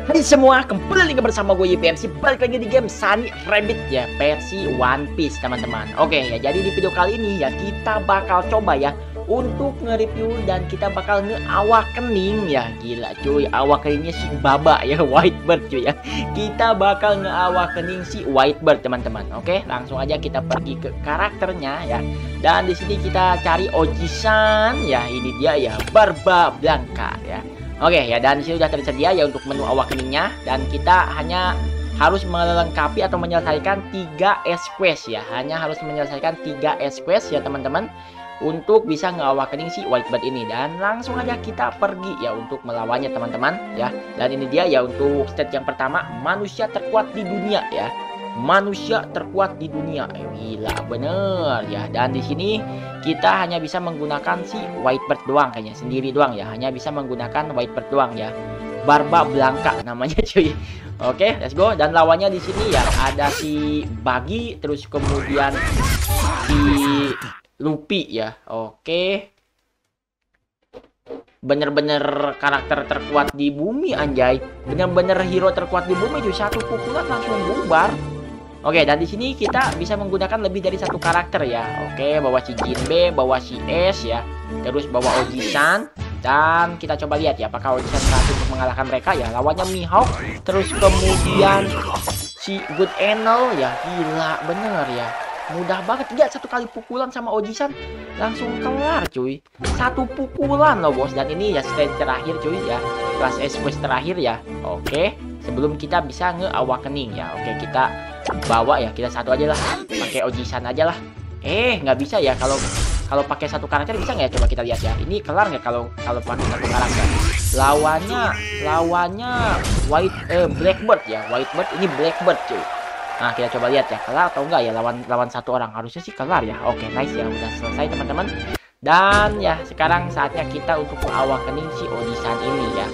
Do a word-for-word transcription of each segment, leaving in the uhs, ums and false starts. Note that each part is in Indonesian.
Hai semua, kembali lagi bersama gue Y P M C. Balik lagi di game Sunny Rabbit ya, versi One Piece teman-teman. Oke ya, jadi di video kali ini ya kita bakal coba ya untuk nge-review dan kita bakal nge-awak kening ya. Gila cuy, awak keningnya si Baba ya, Whitebird cuy ya. Kita bakal nge-awak kening si Whitebird teman-teman. Oke, langsung aja kita pergi ke karakternya ya. Dan di sini kita cari Oji-san ya, ini dia ya, Barba Blanca ya. Oke ya, dan disini sudah tersedia ya untuk menu awak keningnya, dan kita hanya harus melengkapi atau menyelesaikan tiga S quest ya, hanya harus menyelesaikan tiga S quest ya teman-teman untuk bisa ngawak kening si Whitebird ini. Dan langsung aja kita pergi ya untuk melawannya teman-teman ya. Dan ini dia ya untuk stage yang pertama, manusia terkuat di dunia ya. Manusia terkuat di dunia, eh, gila bener ya. Dan di sini kita hanya bisa menggunakan si Whitebird doang, kayaknya sendiri doang ya, hanya bisa menggunakan Whitebird doang ya. Barba Blanca namanya cuy. Oke, let's go. Dan lawannya di sini ya ada si Buggy, terus kemudian si Luffy ya. Oke, bener-bener karakter terkuat di bumi anjay, bener-bener hero terkuat di bumi cuy. Satu pukulan langsung bubar. Oke, dan di sini kita bisa menggunakan lebih dari satu karakter ya. Oke, bawa si Jinbe, bawa si Ace ya, terus bawa Oji-san. Dan kita coba lihat ya, apakah Oji-san berhasil untuk mengalahkan mereka ya. Lawannya Mihawk, terus kemudian si Good Enel ya. Gila bener ya, mudah banget. Lihat, satu kali pukulan sama Oji-san langsung kelar cuy. Satu pukulan loh bos. Dan ini ya stage terakhir cuy ya, kelas S quest terakhir ya. Oke, sebelum kita bisa nge-awak kening ya. Oke, kita bawa ya, kita satu aja lah, pakai Oji-san aja lah. Eh, nggak bisa ya, kalau kalau pakai satu karakter bisa nggak ya? Coba kita lihat ya, ini kelar nggak kalau kalau pakai satu karakter. Lawannya lawannya White eh, Blackbird ya, Whitebird, ini Blackbird cuy. Nah, kita coba lihat ya, kelar atau enggak ya lawan lawan satu orang. Harusnya sih kelar ya. Oke, nice ya, udah selesai teman-teman. Dan ya sekarang saatnya kita untuk mengawak kening si Oji-san ini ya.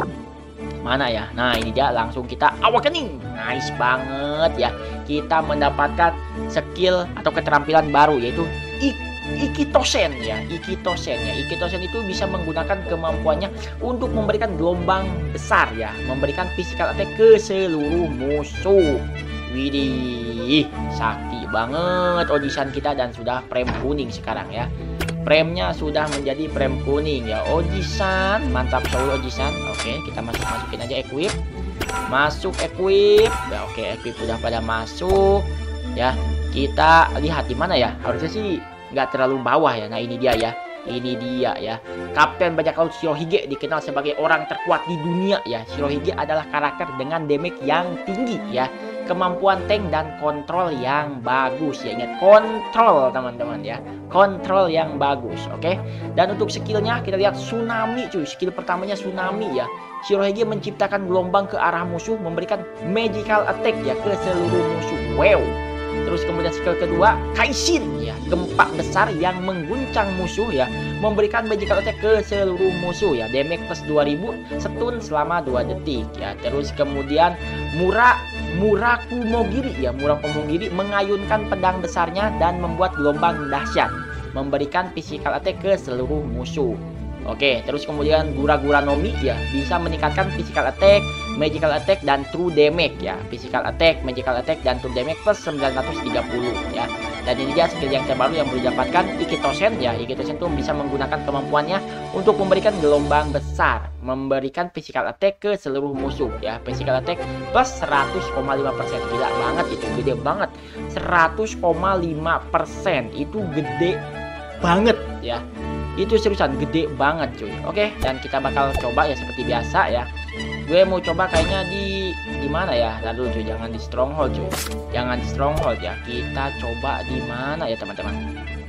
Mana ya? Nah, ini dia, langsung kita awak kening. Nice banget ya. Kita mendapatkan skill atau keterampilan baru, yaitu Ikitosen ya. Ikitosen ya. Ikitosen itu bisa menggunakan kemampuannya untuk memberikan gelombang besar ya, memberikan physical attack ke seluruh musuh. Widih, sakti banget Oji-san kita, dan sudah prem kuning sekarang ya. Premnya sudah menjadi prem kuning ya. Oji-san, mantap sekali Oji-san. Oke, kita masuk masukin aja equip. Masuk equip. Ya, oke, equip sudah pada masuk ya. Kita lihat di mana ya? Harusnya sih nggak terlalu bawah ya. Nah, ini dia ya. Ini dia ya. Kapten bajak laut Shirohige dikenal sebagai orang terkuat di dunia ya. Shirohige adalah karakter dengan damage yang tinggi ya, kemampuan tank dan kontrol yang bagus ya. Ingat, kontrol teman-teman ya, kontrol yang bagus. Oke, dan untuk skillnya kita lihat tsunami cuy. Skill pertamanya tsunami ya. Shirohige menciptakan gelombang ke arah musuh, memberikan magical attack ya ke seluruh musuh. Wow. Terus kemudian skill kedua Kaishin ya, gempa besar yang mengguncang musuh ya, memberikan magical attack ke seluruh musuh ya, damage plus dua ribu, stun selama dua detik ya. Terus kemudian Mura Murakumogiri ya, Murakumogiri mengayunkan pedang besarnya dan membuat gelombang dahsyat, memberikan physical attack ke seluruh musuh. Oke, terus kemudian Gura-Gura Nomi ya, bisa meningkatkan physical attack, magical attack, dan true damage ya. Physical attack, magical attack, dan true damage plus sembilan ratus tiga puluh ya. Dan ini dia skill yang terbaru yang boleh didapatkan, Ikitosen ya. Ikitosen tuh bisa menggunakan kemampuannya untuk memberikan gelombang besar, memberikan physical attack ke seluruh musuh ya. Physical attack plus seratus koma lima persen. Gila banget itu, gede banget. seratus koma lima persen itu gede banget ya. Itu seriusan gede banget cuy. Oke, dan kita bakal coba ya seperti biasa ya. Gue mau coba kayaknya di di mana ya? Lalu cuy, jangan di stronghold cuy. Jangan di stronghold ya. Kita coba di mana ya teman-teman?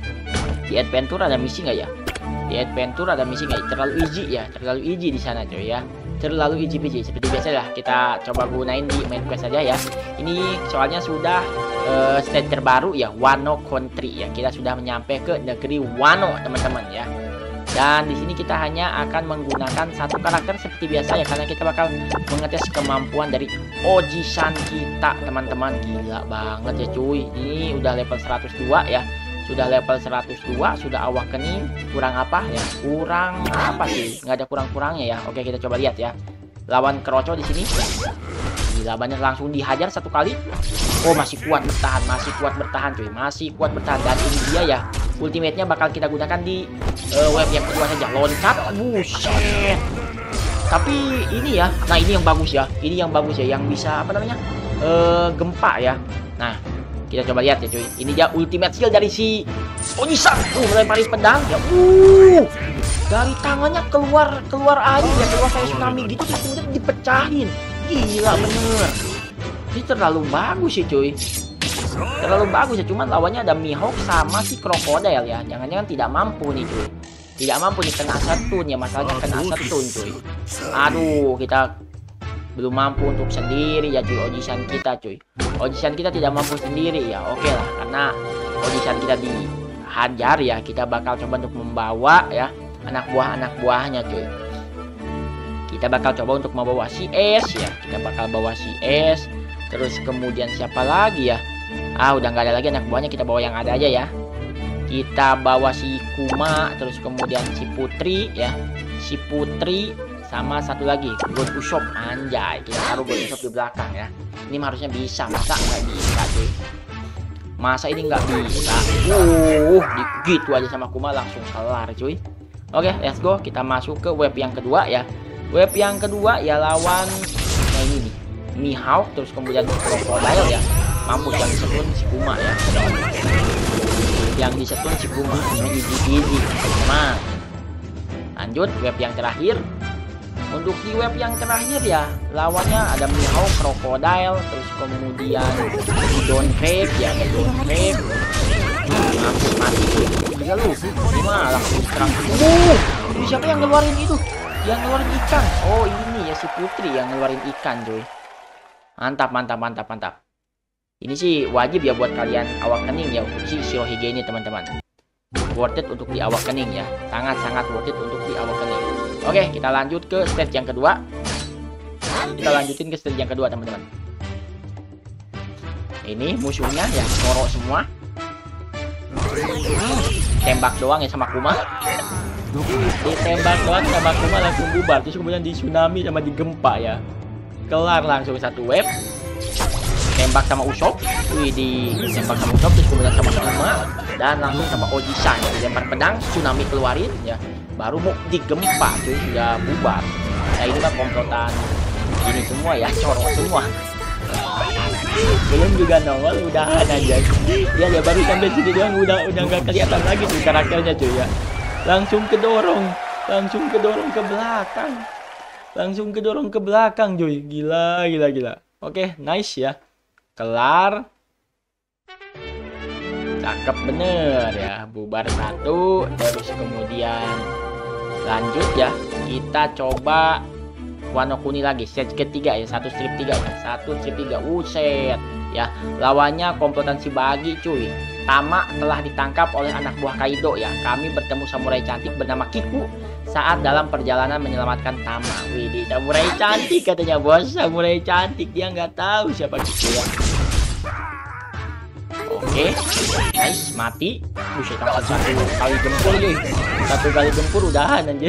Di adventure ada misi nggak ya? Di adventure ada misi nggak? Terlalu easy ya, terlalu easy di sana cuy ya. Terlalu easy peasy. Seperti biasa lah, kita coba gunain di main quest saja ya. Ini soalnya sudah uh, stage terbaru ya, Wano Country ya. Kita sudah menyampai ke negeri Wano teman-teman ya. Dan di sini kita hanya akan menggunakan satu karakter seperti biasa ya, karena kita bakal mengetes kemampuan dari Oji-san kita teman-teman. Gila banget ya cuy. Ini udah level seratus dua ya. Sudah level seratus dua, sudah awak kening. Kurang apa ya? Kurang apa sih? Nggak ada kurang-kurangnya ya. Oke, kita coba lihat ya. lawan Kroco di sini. Gila banyak, langsung dihajar satu kali. Oh masih kuat bertahan, masih kuat bertahan cuy, masih kuat bertahan. Dan ini dia ya, ultimate-nya bakal kita gunakan di uh, wave yang kedua saja. Loncat, buset. Tapi ini ya, nah ini yang bagus ya, ini yang bagus ya, yang bisa apa namanya uh, gempa ya. Nah kita coba lihat ya cuy, ini dia ultimate skill dari si Onisan. Uh melempari pedang ya, uh dari tangannya keluar keluar air ya, keluar kayak tsunami gitu, terus kemudian dipecahin. Gila bener, ini terlalu bagus sih cuy, terlalu bagus ya. Cuman lawannya ada Mihawk sama si Crocodile ya, jangan-jangan tidak mampu nih cuy, tidak mampu nih kena stun ya, masalahnya kena stun cuy. Aduh kita belum mampu untuk sendiri ya cuy, Ojisan kita cuy, Ojisan kita tidak mampu sendiri ya. Oke lah, karena Ojisan kita dihajar ya, kita bakal coba untuk membawa ya anak buah anak buahnya cuy. Kita bakal coba untuk membawa si S ya, kita bakal bawa si S. Terus kemudian siapa lagi ya? Ah udah nggak ada lagi anak buahnya, kita bawa yang ada aja ya. Kita bawa si Kuma, terus kemudian si Putri ya, si Putri sama satu lagi God Usopp. Anjay, kita taruh God Usopp di belakang ya. Ini harusnya bisa, masa nggak bisa cuy? Masa ini nggak bisa? Uh, gitu aja sama Kuma langsung kelar cuy. Oke, let's go. Kita masuk ke wave yang kedua ya. Wave yang kedua ya lawan, nah ini nih Mihawk, terus kemudian Crocodile ya. Mampus yang disetun si Kuma ya. Yang disetun si Kuma, ini easy easy. Nah, lanjut wave yang terakhir. Untuk di wave yang terakhir ya, lawannya ada Mihawk, Crocodile, terus kemudian Don Crave ya, Don Crave. Mampus mati tuh. Gila lu, gimana langsung serang. Uh, ini siapa yang ngeluarin itu? Yang ngeluarin ikan. Oh ini ya si Putri yang ngeluarin ikan cuy. Mantap mantap mantap mantap. Ini sih wajib ya buat kalian awak kening ya, untuk si Shirohige ini teman-teman. Worth it untuk di awak kening ya, sangat sangat worth it untuk di awak kening. Oke kita lanjut ke stage yang kedua. Kita lanjutin ke stage yang kedua teman-teman. Ini musuhnya ya Zoro semua. Tembak doang ya sama Kuma. Ditembak doang sama Kuma langsung bubar. Terus kemudian di tsunami sama digempa ya. Kelar langsung satu wave. Tembak sama Usopp. Wih di tembak sama Usopp, terus kemudian sama Kuma. Dan langsung sama Oji-san ya. Dilempar pedang, tsunami keluarin ya. Baru mau digempa cuy, sudah bubar. Nah ini mah komplotan ini semua ya, Zoro semua. Belum juga nongol udahan aja. Ya ya baru sampai sini doang udah udah nggak kelihatan lagi tuh karakternya cuy ya. Langsung kedorong, langsung kedorong ke belakang, langsung kedorong ke belakang, cuy. Gila, gila, gila. Oke, nice ya. Kelar. Cakep bener ya. Bubar satu, terus kemudian lanjut ya. Kita coba Wano Kuni lagi, stage ketiga ya, satu strip tiga ya, satu strip tiga. Uset ya. Lawannya komplotan si Bagi, cuy. Tama telah ditangkap oleh anak buah Kaido ya. Kami bertemu samurai cantik bernama Kiku saat dalam perjalanan menyelamatkan Tama. Widih, samurai cantik katanya bos, samurai cantik. Dia nggak tahu siapa Kiku ya. Oke, nice, mati. Buset, langsung satu kali gempur cuy. Satu kali gempur udahan anjir.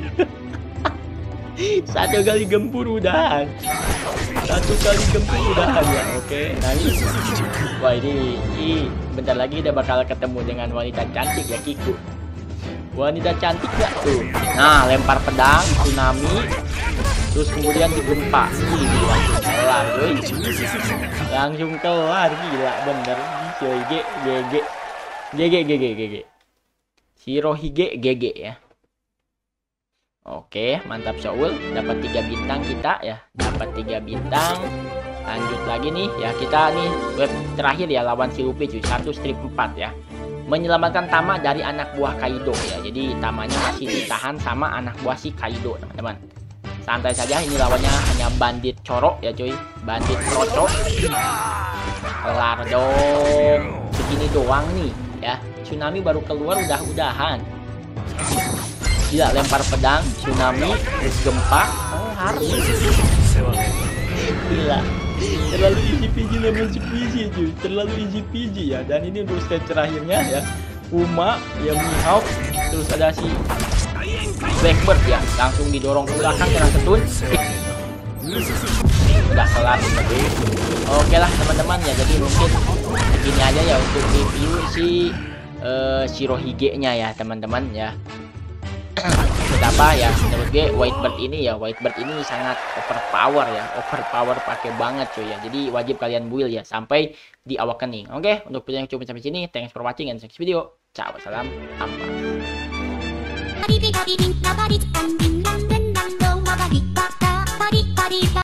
Satu kali gempur udahan. Satu kali gempur udahan ya. Oke, nice. Wah ini, ini bentar lagi udah bakal ketemu dengan wanita cantik ya, Kiku. Wanita cantik gak tuh? Nah, lempar pedang, tsunami, terus kemudian digempa. Ini langsung kelar, cuy. Langsung kelar, gila bener. Shirohige G G. G G G G G G. Shirohige G G ya. Oke, mantap Soul. Dapat tiga bintang kita ya. Dapat tiga bintang. Lanjut lagi nih ya, kita nih web terakhir ya lawan si Luffy cuy, satu strip empat ya. Menyelamatkan Tama dari anak buah Kaido ya. Jadi Tamanya masih ditahan sama anak buah si Kaido teman-teman. Santai saja, ini lawannya hanya bandit Zoro ya cuy, bandit Kroco. Kelar dong. Begini doang nih ya. Tsunami baru keluar udah-udahan. Gila, lempar pedang, tsunami, terus gempa. Oh harus. Gila. Terlalu easy peasy lemon squeezy cuy, terlalu easy peasy ya. Dan ini untuk stage terakhirnya ya, Kuma, ya Mihawk, terus ada si Blackbird ya, langsung didorong ke belakang kena setun. Udah kelar tadi. Oke lah teman-teman ya, jadi mungkin begini aja ya untuk review si uh, Shirohige-nya ya teman-teman ya. Betapa ya menurut gue Whitebird ini ya, Whitebird ini sangat overpower ya, overpower pakai banget cuy ya. Jadi wajib kalian build ya sampai di awakening. Oke, untuk video yang cuma sampai sini, thanks for watching and next video. Ciao, salam ampas.